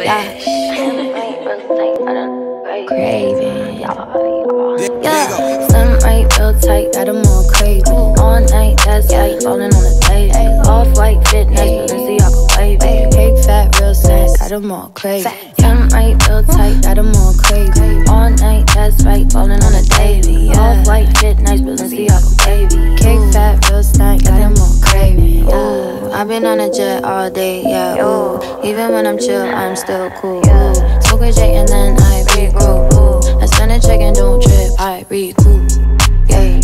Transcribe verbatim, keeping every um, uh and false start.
Yeah. Craving. Yeah. Slim right, real tight, got them all crazy. All night, that's right, falling on the day. Off white, fit nice, Balenciaga wavy. Cake fat, real snack, got them all crazy. Slim right, real tight, got them all crazy. All night, that's right, falling on the daily. Off white, fit nice, Balenciaga wavy. Cake fat, real snack, got them all crazy. Ooh, I've been on a jet all day, yeah. Ooh, even when I'm chill, I'm still cool. Ooh, smoke a J and then I regroup. Ooh, I spend a check and don't trip, I recoup. Yeah.